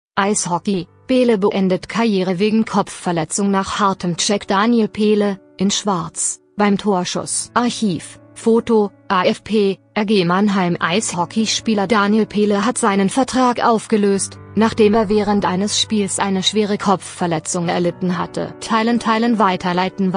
Eishockey: Pele beendet Karriere wegen Kopfverletzung nach hartem Check. Daniel Pele, in Schwarz, beim Torschuss. Archiv, Foto, AFP, RG Mannheim. Eishockeyspieler Daniel Pele hat seinen Vertrag aufgelöst, nachdem er während eines Spiels eine schwere Kopfverletzung erlitten hatte. Teilen weiterleiten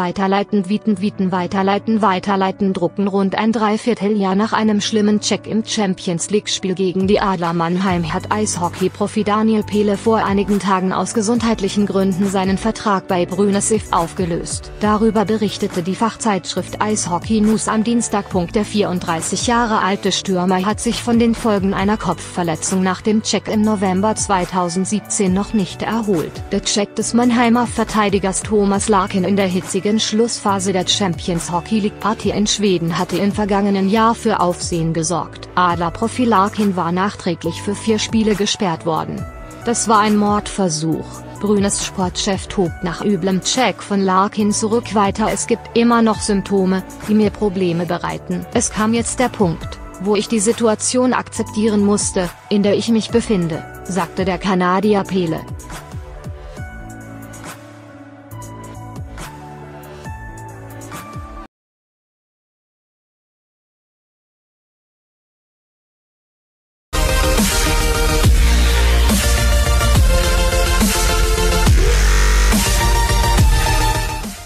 weiterleiten drucken. Rund ein Dreivierteljahr nach einem schlimmen Check im Champions-League-Spiel gegen die Adler Mannheim hat Eishockey-Profi Daniel Pele vor einigen Tagen aus gesundheitlichen Gründen seinen Vertrag bei Brynäs IF aufgelöst. Darüber berichtete die Fachzeitschrift Eishockey News am Dienstag. Der 34 Jahre alte Stürmer hat sich von den Folgen einer Kopfverletzung nach dem Check im November 2017 noch nicht erholt. Der Check des Mannheimer Verteidigers Thomas Larkin in der hitzigen Schlussphase der Champions Hockey League Partie in Schweden hatte im vergangenen Jahr für Aufsehen gesorgt. Adler-Profi Larkin war nachträglich für 4 Spiele gesperrt worden. Das war ein Mordversuch. Brynäs Sportchef tobt nach üblem Check von Larkin zurück. Weiter: Es gibt immer noch Symptome, die mir Probleme bereiten. Es kam jetzt der Punkt, wo ich die Situation akzeptieren musste, in der ich mich befinde, sagte der Kanadier Pele.